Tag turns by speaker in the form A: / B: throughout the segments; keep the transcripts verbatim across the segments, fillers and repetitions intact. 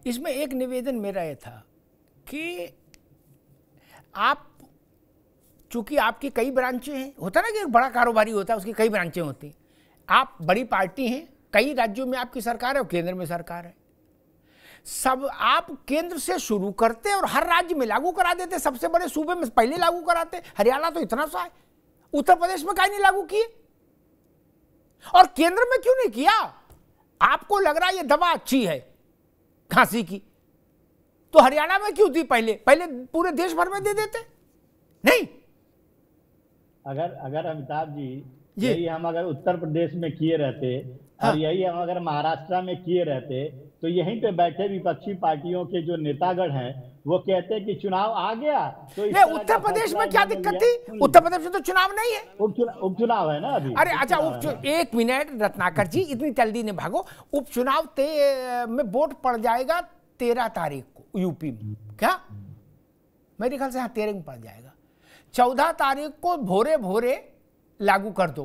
A: इसमें एक निवेदन मेरा ये था कि आप, चूंकि आपकी कई ब्रांचें हैं, होता ना कि एक बड़ा कारोबारी होता है उसकी कई ब्रांचें होती हैं, आप बड़ी पार्टी हैं, कई राज्यों में आपकी सरकार है और केंद्र में सरकार है, सब आप केंद्र से शुरू करते और हर राज्य में लागू करा देते, सबसे बड़े सूबे में पहले लागू कराते। हरियाणा तो इतना सा है, उत्तर प्रदेश में काहे नहीं लागू किए और केंद्र में क्यों नहीं किया? आपको लग रहा है ये दवा अच्छी है खांसी की, तो हरियाणा में क्यों दी? पहले पहले पूरे देश भर में दे देते नहीं?
B: अगर अगर अमिताभ जी यही हम अगर उत्तर प्रदेश में किए रहते और हाँ। यही हम अगर महाराष्ट्र में किए रहते तो यहीं पे बैठे विपक्षी पार्टियों के जो नेतागण हैं वो कहते हैं कि चुनाव आ गया तो
A: नहीं, उत्तर प्रदेश में क्या दिक्कत थी? उत्तर प्रदेश में तो चुनाव नहीं है,
B: उपचुनाव है ना अभी।
A: अरे अच्छा, उप एक मिनट रत्नाकर जी, इतनी जल्दी नहीं भागो। उपचुनाव में वोट पड़ जाएगा तेरह तारीख को यूपी में, क्या मेरे ख्याल से हाँ तेरह में पड़ जाएगा। चौदह तारीख को भोरे भोरे लागू कर दो,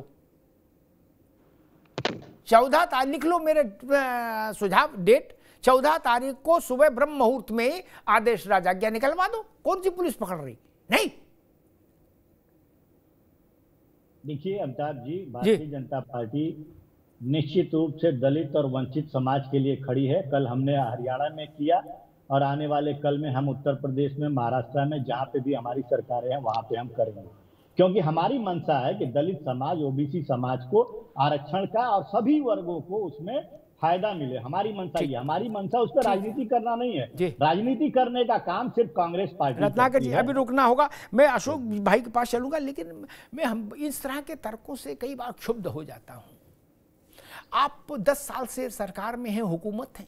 A: चौदह तारीख लिख लो मेरे सुझाव डेट, चौदह तारीख को सुबह ब्रह्म मुहूर्त में आदेश राजाज्ञा निकलवा दो। कौन सी पुलिस पकड़ रही? नहीं।
B: देखिए अमिताभ जी, भारतीय जनता पार्टी निश्चित रूप से दलित और वंचित समाज के लिए खड़ी है। कल हमने हरियाणा में किया और आने वाले कल में हम उत्तर प्रदेश में, महाराष्ट्र में, जहां पे भी हमारी सरकारें हैं वहां पे हम करेंगे, क्योंकि हमारी मंशा है कि दलित समाज, ओबीसी समाज को आरक्षण का और सभी वर्गों को उसमें फायदा मिले। हमारी मंशा ये, हमारी मंशा उस पर राजनीति करना नहीं है। राजनीति करने का काम सिर्फ कांग्रेस पार्टी।
A: रत्नाकर जी अभी रुकना होगा, मैं अशोक भाई के पास चलूंगा, लेकिन मैं हम इस तरह के तर्कों से कई बार क्षुब्ध हो जाता हूं। आप दस साल से सरकार में हैं, हुकूमत है,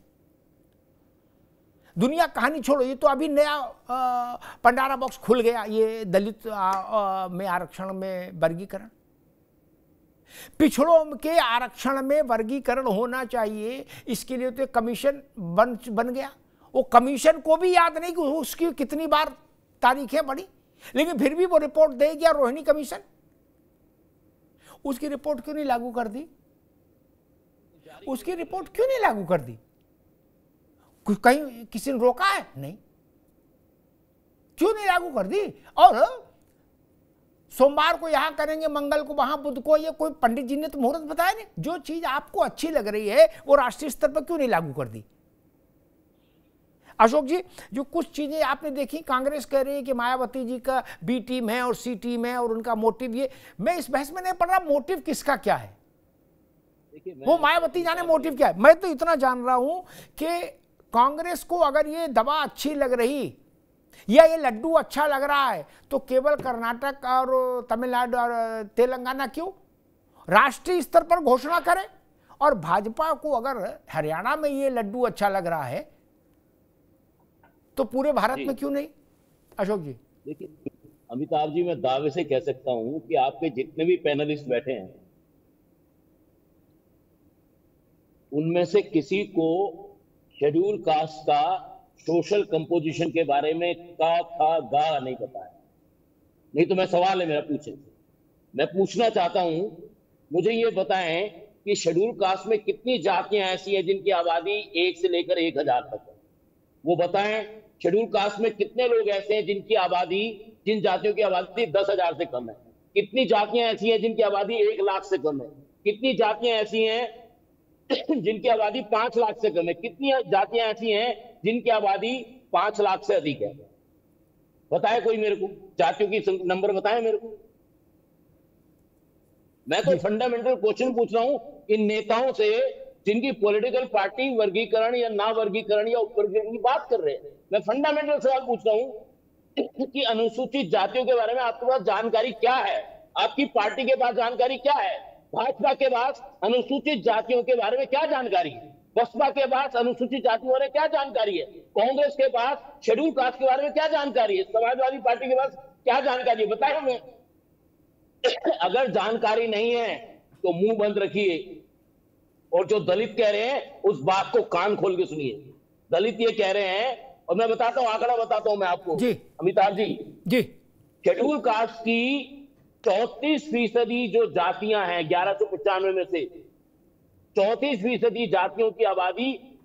A: दुनिया कहानी छोड़ो, ये तो अभी नया पंडारा बॉक्स खुल गया, ये दलित आ, आ, में आरक्षण में वर्गीकरण, पिछड़ों के आरक्षण में वर्गीकरण होना चाहिए, इसके लिए तो कमीशन बन बन गया। वो कमीशन को भी याद नहीं कि उसकी कितनी बार तारीखें बढ़ी, लेकिन फिर भी वो रिपोर्ट दे गया, रोहिणी कमीशन। उसकी रिपोर्ट क्यों नहीं लागू कर दी? उसकी रिपोर्ट क्यों नहीं लागू कर दी? कहीं किसी ने रोका है? नहीं। क्यों नहीं लागू कर दी? और सोमवार को यहां करेंगे, मंगल को वहां, बुध को, ये कोई पंडित जी ने तो मुहूर्त बताया नहीं। जो चीज आपको अच्छी लग रही है वो राष्ट्रीय स्तर पर क्यों नहीं लागू कर दी? अशोक जी, जो कुछ चीजें आपने देखी, कांग्रेस कह रही है कि मायावती जी का बी टीम है और सी टीम है और उनका मोटिव ये, मैं इस बहस में नहीं पढ़ रहा मोटिव किसका क्या है, वो मायावती जाने मोटिव क्या है। मैं तो इतना जान रहा हूं कि कांग्रेस को अगर ये दवा अच्छी लग रही या ये लड्डू अच्छा लग रहा है तो केवल कर्नाटक और तमिलनाडु और तेलंगाना क्यों, राष्ट्रीय स्तर पर घोषणा करे। और भाजपा को अगर हरियाणा में ये लड्डू अच्छा लग रहा है तो पूरे भारत में क्यों नहीं? अशोक जी
C: देखिए अमिताभ जी, मैं दावे से कह सकता हूं कि आपके जितने भी पैनलिस्ट बैठे हैं उनमें से किसी को शेड्यूल कास्ट का सोशल कंपोजिशन के बारे में का था गा नहीं पता है। नहीं तो मैं सवाल है मेरा पूछे, मैं पूछना चाहता हूं, मुझे ये बताएं कि शेड्यूल कास्ट में कितनी जातियां ऐसी हैं जिनकी आबादी एक से लेकर एक हजार तक है, वो बताएं। शेड्यूल कास्ट में कितने लोग ऐसे हैं जिनकी आबादी, जिन जातियों की आबादी दस हजार से कम है? कितनी जातियां ऐसी हैं जिनकी आबादी एक लाख से कम है? कितनी जातियां ऐसी हैं जिनकी आबादी पांच लाख से कम है? कितनी जातियां ऐसी हैं जिनकी आबादी पांच लाख से अधिक है? बताए कोई मेरे को, जातियों की नंबर बताएं मेरे को। मैं तो फंडामेंटल क्वेश्चन पूछ रहा हूं इन नेताओं से जिनकी पॉलिटिकल पार्टी वर्गीकरण या ना वर्गीकरण या उपवर्गीकरण की बात कर रहे हैं। मैं फंडामेंटल सवाल पूछ रहा हूं कि अनुसूचित जातियों के बारे में आपके पास जानकारी क्या है? आपकी पार्टी के पास जानकारी क्या है? भाजपा के पास अनुसूचित जातियों के बारे में क्या जानकारी है? बसपा के पास अनुसूचित जातियों बारे में क्या जानकारी है? कांग्रेस के पास शेड्यूल कास्ट के बारे में क्या जानकारी है? समाजवादी पार्टी के पास क्या जानकारी है? बताए हमें। अगर जानकारी नहीं है तो मुंह बंद रखिए और जो दलित कह रहे हैं उस बात को कान खोल के सुनिए। दलित ये कह रहे हैं, और मैं बताता हूं, आंकड़ा बताता हूं मैं आपको जी अमिताभ जी
A: जी
C: शेड्यूल कास्ट की चौतीस फीसदी जो जातियां हैं, ग्यारह सौ पचानवे में से चौतीस फीसदी जातियों की आबादी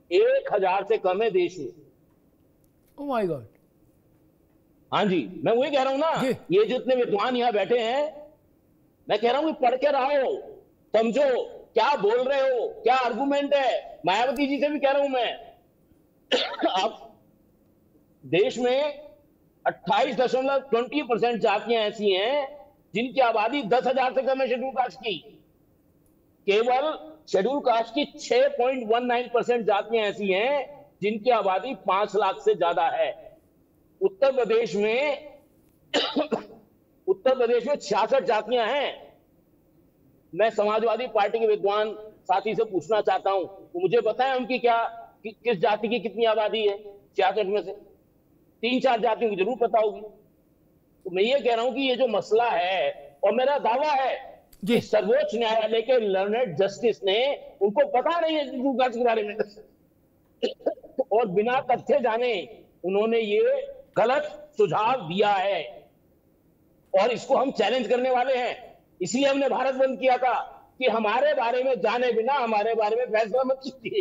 C: एक हजार से कम है देश में।
A: Oh my god.
C: हाँ जी, मैं वही कह रहा हूं ना, ये जितने विद्वान यहाँ बैठे हैं, मैं कह रहा हूं कि पढ़ के रहो, समझो क्या बोल रहे हो, क्या आर्गुमेंट है। मायावती जी से भी कह रहा हूं मैं, आप देश में अट्ठाईस दशमलव ट्वेंटी परसेंट जातियां ऐसी हैं जिनकी आबादी दस हजार से कम है शेड्यूल कास्ट की। केवल शेड्यूल कास्ट की छह पॉइंट वन नाइन परसेंट जातियां ऐसी हैं जिनकी आबादी पांच लाख से ज्यादा है। उत्तर प्रदेश में उत्तर प्रदेश में छियासठ जातियां हैं। मैं समाजवादी पार्टी के विद्वान साथी से पूछना चाहता हूं, तो मुझे बताएं उनकी क्या कि, किस जाति की कितनी आबादी है छियासठ में से। तीन चार जातियों की जरूर पता होगी। तो मैं ये कह रहा हूं कि ये जो मसला है, और मेरा दावा है कि सर्वोच्च न्यायालय के लर्नेड जस्टिस ने, उनको पता नहीं है शेड्यूल कास्ट के बारे में, और बिना तथ्य जाने उन्होंने ये गलत सुझाव दिया है, और इसको हम चैलेंज करने वाले हैं। इसलिए हमने भारत बंद किया था कि हमारे बारे में जाने बिना हमारे बारे में फैसला मत कीजिए।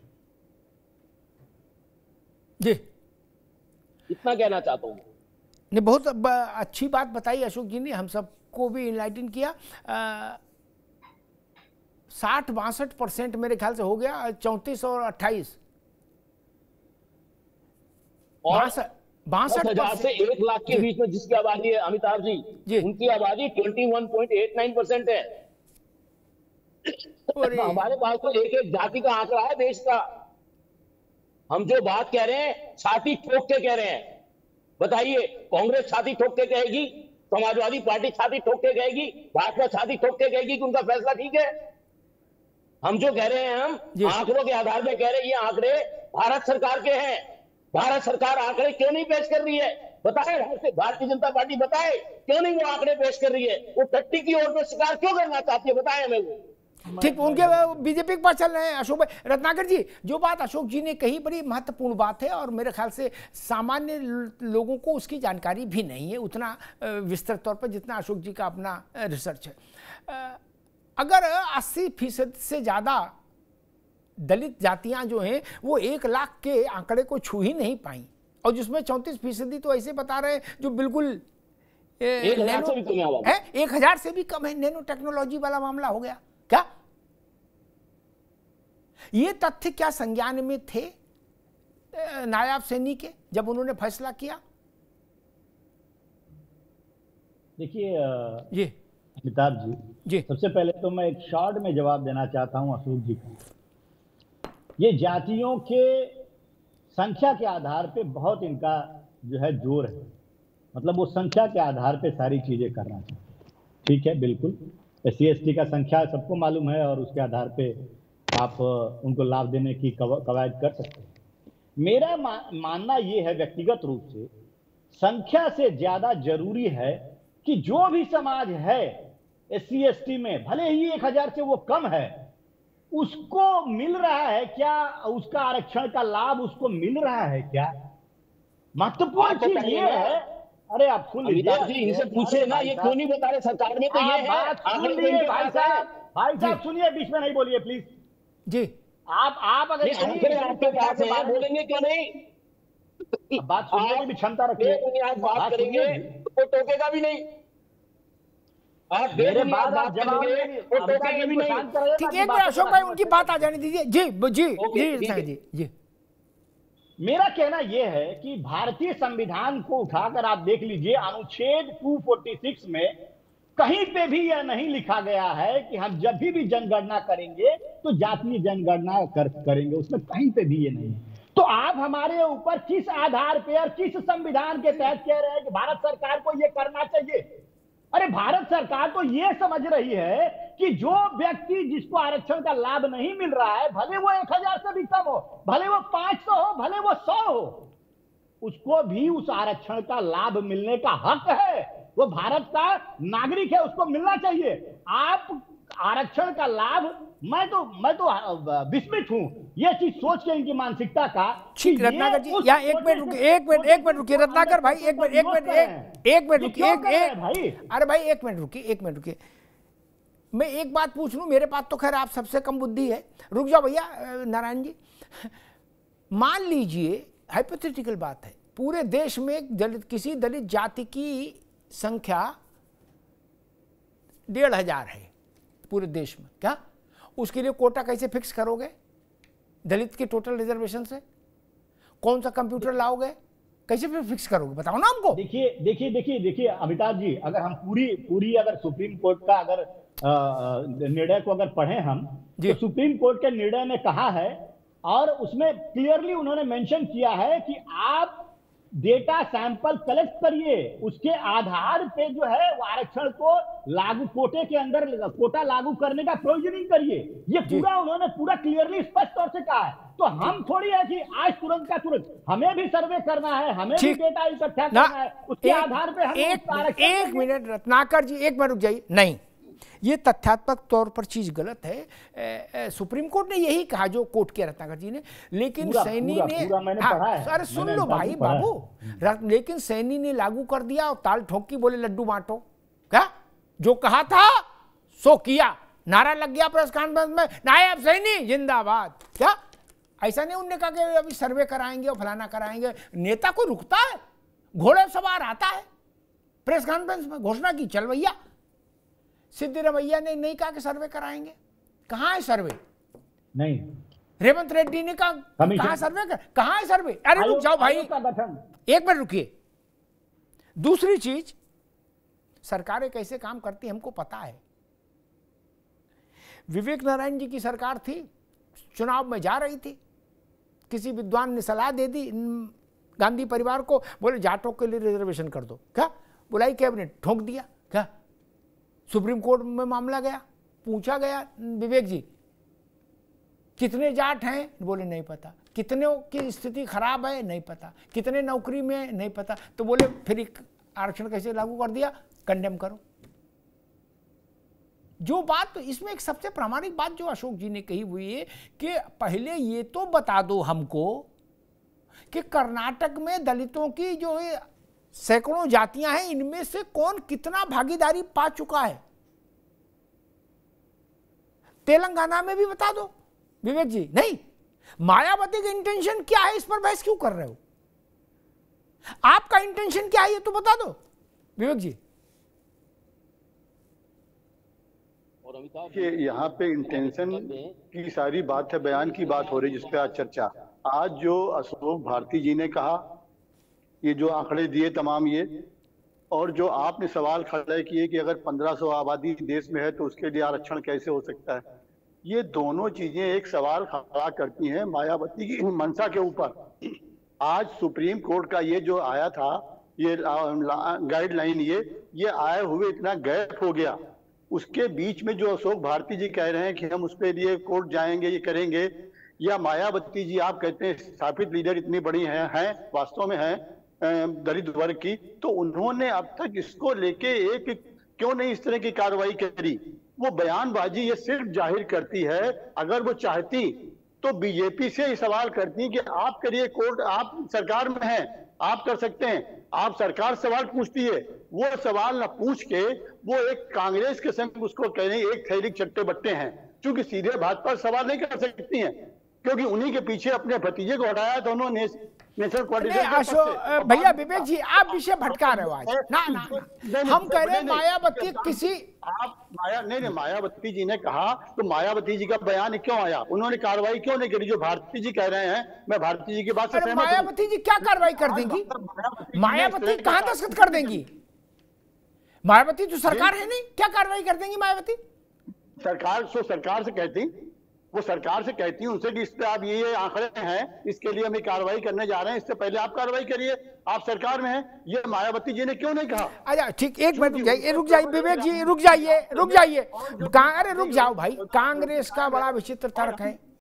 A: जी,
C: इतना कहना चाहता हूं।
A: ने बहुत अच्छी बात बताई अशोक जी ने, हम सबको भी इनलाइटन किया। साठ बासठ परसेंट मेरे ख्याल से हो गया, चौंतीस और अट्ठाईस
C: बासठ हजार से एक लाख के बीच में जिसकी आबादी है अमिताभ जी, जी, उनकी आबादी इक्कीस पॉइंट आठ नौ परसेंट है। हमारे पास तो एक एक जाति का आंकड़ा है देश का। हम जो बात कह रहे हैं छाती ठोक के कह रहे हैं। बताइए, कांग्रेस छाती ठोक के कहेगी, समाजवादी पार्टी छाती ठोक के कहेगी, भाजपा छाती ठोक के कहेगी कि उनका फैसला ठीक है। हम जो कह रहे हैं, हम आंकड़ों के आधार पर कह रहे हैं। ये आंकड़े भारत सरकार के हैं। भारत सरकार आंकड़े क्यों नहीं पेश कर रही है? बताए, भारतीय जनता पार्टी बताए क्यों नहीं वो आंकड़े पेश कर रही है? वो टट्टी की ओर में शिकार क्यों करना चाहती है? बताए हमें वो।
A: ठीक, उनके बीजेपी के पास चल रहे हैं। अशोक भाई, रत्नाकर जी, जो बात अशोक जी ने कही बड़ी महत्वपूर्ण बात है, और मेरे ख्याल से सामान्य लोगों को उसकी जानकारी भी नहीं है उतना विस्तृत तौर पर जितना अशोक जी का अपना रिसर्च है। अगर अस्सी फीसद से ज़्यादा दलित जातियां जो हैं वो एक लाख के आंकड़े को छू ही नहीं पाई, और जिसमें चौंतीस फीसदी तो ऐसे बता रहे हैं जो बिल्कुल
C: एक हजार से भी कम
A: है, एक हजार से भी कम है। नैनो टेक्नोलॉजी वाला मामला हो गया क्या? ये तथ्य क्या संज्ञान में थे नायाब सैनी के जब उन्होंने फैसला किया?
B: देखिए
A: जी
B: अमिताभ जी,
A: जी,
B: सबसे पहले तो मैं एक शॉर्ट में जवाब देना चाहता हूं अशोक जी को। ये जातियों के संख्या के आधार पे बहुत इनका जो है जोर है, मतलब वो संख्या के आधार पे सारी चीजें करना चाहते हैं। ठीक है, बिल्कुल एस सी एस टी का संख्या सबको मालूम है, और उसके आधार पे आप उनको लाभ देने की कवायद कर सकते हैं। मेरा मा, मानना ये है व्यक्तिगत रूप से, संख्या से ज्यादा जरूरी है कि जो भी समाज है एस सी एस टी में, भले ही एक हजार से वो कम है, उसको मिल रहा है क्या? उसका आरक्षण का लाभ उसको मिल रहा है क्या? महत्वपूर्ण चीज ये है। अरे आप सुन लीजिए,
C: इनसे पूछे ना, ये क्यों नहीं बता रहे? सरकार में तो ये है।
B: भाई साहब, भाई साहब सुनिए, बीच में नहीं बोलिए प्लीज
A: जी।
B: आप आप अगर
C: आपके पास है, बोलेंगे क्यों नहीं?
B: बात सुनने की भी क्षमता रखिए।
C: बात करेंगे तो टोकेगा भी नहीं। आप मेरे बाद आप करेंगे तो टोकेगा भी नहीं।
A: ठीक है, अशोक भाई उनकी बात आ जाने दीजिए। जी जी जी जी जी।
B: मेरा कहना यह है कि भारतीय संविधान को उठाकर आप देख लीजिए, अनुच्छेद दो सौ छियालीस में कहीं पे भी यह नहीं लिखा गया है कि हम जब भी भी जनगणना करेंगे तो जातीय जनगणना कर, करेंगे। उसमें कहीं पे भी ये नहीं है। तो आप हमारे ऊपर किस आधार पे और किस संविधान के तहत कह रहे हैं कि भारत सरकार को ये करना चाहिए? अरे भारत सरकार तो ये समझ रही है कि जो व्यक्ति जिसको आरक्षण का लाभ नहीं मिल रहा है, भले वो एक हजार से भी कम हो, भले वो पांच सौ हो, भले वो सौ हो, उसको भी उस आरक्षण का लाभ मिलने का हक है। वो भारत का नागरिक है, उसको मिलना चाहिए। आप आरक्षण का लाभ, मैं तो मैं तो विस्मित हूं ये चीज सोच के, इनकी मानसिकता का।
A: ठीक, रत्नाकर जी यहाँ एक मिनट रुकिए, एक मिनट एक मिनट रुकिए रत्नाकर भाई, एक मिनट एक मिनट एक एक मिनट रुकिए, एक एक भाई, अरे भाई एक मिनट रुकिए, एक मिनट रुकिए। मैं एक बात पूछ लूं, मेरे पास तो खैर आप सबसे कम बुद्धि है। रुक जाओ भैया नारायण जी, मान लीजिए हाइपोथेटिकल बात है, पूरे देश में एक दलित किसी दलित जाति की संख्या डेढ़ हजार है पूरे देश में, क्या उसके लिए कोटा कैसे फिक्स करोगे दलित के टोटल रिजर्वेशन से? कौन सा कंप्यूटर लाओगे, कैसे फिर फिक्स करोगे, बताओ ना हमको।
B: देखिए देखिए देखिए देखिए अमिताभ जी, अगर हम पूरी पूरी अगर सुप्रीम कोर्ट का अगर निर्णय को अगर पढ़े हम, तो सुप्रीम कोर्ट के निर्णय में कहा है और उसमें क्लियरली उन्होंने मेंशन किया है कि आप डेटा सैंपल कलेक्ट करिए, उसके आधार पे जो है वो आरक्षण को लागू कोटे के अंदर कोटा लागू करने का प्रोविजनिंग करिए। ये पूरा उन्होंने पूरा क्लियरली स्पष्ट तौर से कहा है। तो हम थोड़ी है कि आज तुरंत का तुरंत, हमें भी सर्वे करना है, हमें भी डेटा इकट्ठा करना है, उसके आधार पे हम
A: एक, एक मिनट रत्नाकर जी, एक मिनट रुक जाइए। नहीं, ये तथ्यात्मक तौर पर चीज गलत है। ए, ए, सुप्रीम कोर्ट ने यही कहा जो कोर्ट किया रत्नाकर जी ने, लेकिन पूरा, सैनी पूरा, ने
B: पूरा हाँ,
A: अरे सुन लो भाई बाबू, लेकिन सैनी ने लागू कर दिया और ताल ठोक के बोले लड्डू बांटो। क्या जो कहा था सो किया, नारा लग गया प्रेस कॉन्फ्रेंस में, नायब सैनी जिंदाबाद। क्या ऐसा नहीं उनने कहा कि अभी सर्वे कराएंगे और फलाना कराएंगे। नेता को रुकता है, घोड़े सवार आता है, प्रेस कॉन्फ्रेंस में घोषणा की चल भैया। सिद्धरामैया ने नहीं कहा कि सर्वे कराएंगे, कहाँ है सर्वे?
B: नहीं,
A: रेवंत रेड्डी ने कहा कहाँ सर्वे कर, कहाँ है सर्वे? अरे रुक जाओ भाई, एक मिनट रुकिए। दूसरी चीज, सरकारें कैसे काम करती हमको पता है। विवेक नारायण जी की सरकार थी, चुनाव में जा रही थी, किसी विद्वान ने सलाह दे दी गांधी परिवार को, बोले जाटों के लिए रिजर्वेशन कर दो। क्या बुलाई कैबिनेट, ठोक दिया। क्या सुप्रीम कोर्ट में मामला गया, पूछा गया विवेक जी कितने जाट हैं, बोले नहीं पता। कितने की स्थिति खराब है, नहीं पता। कितने नौकरी में, नहीं पता। तो बोले फिर आरक्षण कैसे लागू कर दिया, कंडेम करो। जो बात, तो इसमें एक सबसे प्रामाणिक बात जो अशोक जी ने कही हुई है कि पहले ये तो बता दो हमको कि कर्नाटक में दलितों की जो सैकड़ों जातियां हैं, इनमें से कौन कितना भागीदारी पा चुका है। तेलंगाना में भी बता दो विवेक जी। नहीं, मायावती का इंटेंशन क्या है, इस पर बहस क्यों कर रहे हो? आपका इंटेंशन क्या है ये तो बता दो विवेक जी।
D: कि यहाँ पे इंटेंशन की सारी बात है, बयान की बात हो रही है जिसपे आज चर्चा। आज जो अशोक भारती जी ने कहा, ये जो आंकड़े दिए तमाम ये, और जो आपने सवाल खड़े किए कि अगर पंद्रह सौ आबादी देश में है तो उसके लिए आरक्षण कैसे हो सकता है, ये दोनों चीजें एक सवाल खड़ा करती हैं मायावती की मंशा के ऊपर। आज सुप्रीम कोर्ट का ये जो आया था, ये गाइडलाइन, ये ये आए हुए इतना गैप हो गया। उसके बीच में जो अशोक भारती जी कह रहे हैं कि हम उस पे लिए कोर्ट जाएंगे, ये करेंगे, या मायावती जी आप कहते हैं स्थापित लीडर इतनी बड़ी हैं, हैं वास्तव में हैं दलित वर्ग की, तो उन्होंने अब तक इसको लेके एक क्यों नहीं इस तरह की कार्रवाई करी? वो बयानबाजी ये सिर्फ जाहिर करती है, अगर वो चाहती तो बीजेपी से ही सवाल करती कि आप करिए कोर्ट, आप सरकार में हैं, आप कर सकते हैं। आप सरकार सवाल पूछती है, वो सवाल ना पूछ के वो एक कांग्रेस के संग उसको कह रही एक थैली चट्टे बट्टे हैं, क्योंकि सीधे भाजपा सवाल नहीं कर सकती हैं, क्योंकि उन्हीं के पीछे अपने भतीजे को हटाया तो उन्होंने नेशनल
A: कोऑर्डिनेटर। भैया विवेक जी आप विषय भटका रहे हो आज। ना ना, ना हम कह रहे हैं मायावती किसी,
D: आप माया नहीं नहीं मायावती जी ने कहा, तो मायावती जी का बयान क्यों आया? उन्होंने कार्रवाई क्यों नहीं करी? जो भारती जी कह रहे हैं, मैं भारती जी की बात से सहमत हूं।
A: मायावती जी क्या कार्रवाई कर देंगी? मायावती कहां दस्तखत कर देंगी? मायावती तो सरकार है नहीं, क्या कार्रवाई कर देंगी मायावती?
D: सरकार सो सरकार से कहती, वो सरकार से कहती है उनसे कि इस पे आप ये ये आंकड़े हैं, इसके लिए हम कार्रवाई करने जा रहे हैं, इससे पहले आप कार्रवाई करिए, आप सरकार में हैं। ये मायावती जी ने क्यों नहीं कहा?
A: अच्छा ठीक, एक मिनट रुक जाइए, रुक जाइए विवेक जी, रुक जाइए रुक जाइए अरे रुक जाओ भाई। कांग्रेस का बड़ा विचित्र तर्क है,